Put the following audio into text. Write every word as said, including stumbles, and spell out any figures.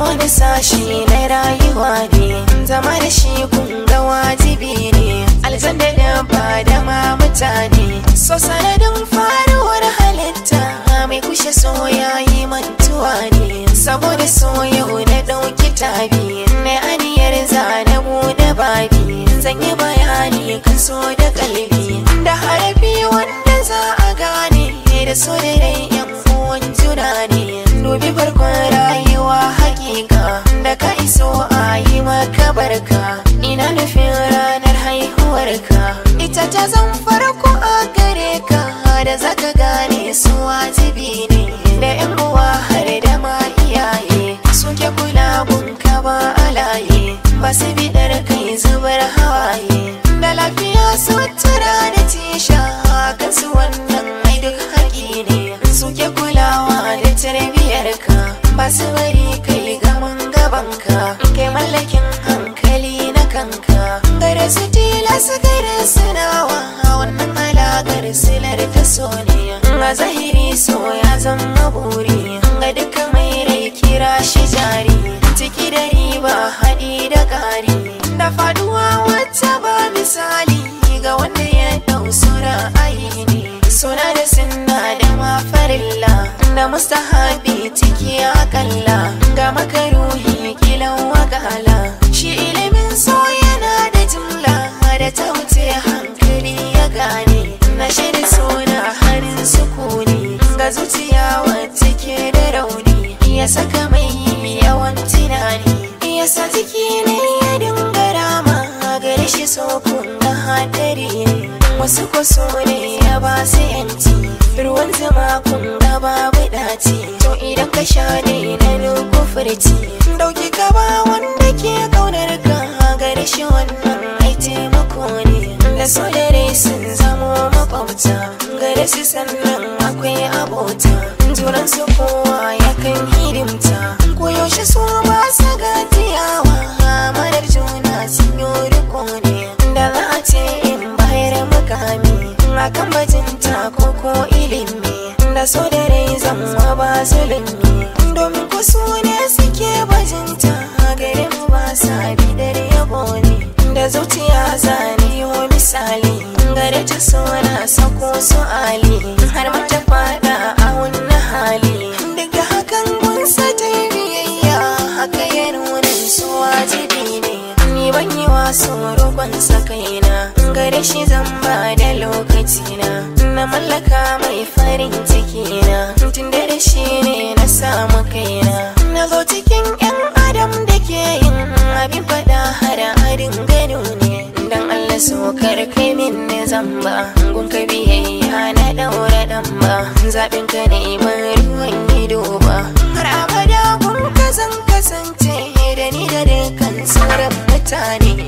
wani sashi na rayuwa ne, zama da shi kun ga wajibi ne. Aljanna da ba da ma mutane, so sanadin faruwar halitta, mai kushe so yayi mantuwa ne. Saboda so yau na ɗauki tabi, na aniyar zana buɗe babi. Zan yi bayani kan so da kalbi, da harafi wanda za a gane, da so da rai yan uwan juna ne. Dubi farkon rayuwa hakika, da ka iso a yi maka barka. Ina nufin ranar haihuwarka, ita ta zan farko a gare ka. Da zaka gane su wajibi ne, da yan uwa har da ma iyaye. Suke kula gunka ba alaye, ba su bidar kai zubar hawaye. Da lafiya sutura da tisha, kansu wannan mai duk haƙi ne. Suke kulawa da tarbiyarka, ba su bari kai gaman gabanka. Kai mallakin hankali na kanka, gare su tilas gare su nawa. Wannan alaƙar silar ta so ne, a zahiri so ya zama buri. Ga duka mai rai kira shi jari, ciki da riba haɗi da ƙari. Da faduwa wacce ba misali, ga wanda ya ɗau su ra'ayi ne. Suna da sunna da mafarilla, da mustahabi ciki akalla. Ga makaruhi kilan wakala, shi ilimin so yana da jimla, da ta wuce hankali ya gane. Na shiri suna harin sukuni, ga zuciya wacce ke da rauni. Ya saka mai yawan tunani, ya sa jiki ne ya dinga rama. Gare shi so kun ga hadari ne, wasu kwaso ne ya ba su yanci. Ruwan zama kun ga babu daci, to idan ka sha ne na nukufurci. Dauki ka ba wanda ke kaunar ka, gare shi wannan ai taimako ne. Da so da rai sun zamo makwabta, gare su sannan akwai abota. Juran su kowa ya kan hidimta, koyaushe su ba su gajiyawa. Amanar juna sun yi riko ne, da za a ce in bayar makami akan bajinta ko ko ilimi. Da so da rai zama ba zulumi, domin ku su ne suke bajinta. Gare mu ba sa bidar yabo ne, da zuciya zane wa misali. Gare ta so na sako su ali, har mata fada a wannan hali. Daga hakan gunsa ta yi biyayya, haka ya nuna su wajibi ne. Ni ban yi wasu roƙon sakaina, gare shi zan ba da lokacina. Na mallaka mai farin cikina, tun da da shi ne na samu kaina. Na zo cikin yan adam da ke yin abin fada har adin gado ne. Dan Allah so kar kai min ne zamba, gun ka biyayya na daura dan ba. Zaɓin ka ne ban ruwan ido ba, har abada gun ka zan kasance. Da ni da dukkan sauran mutane,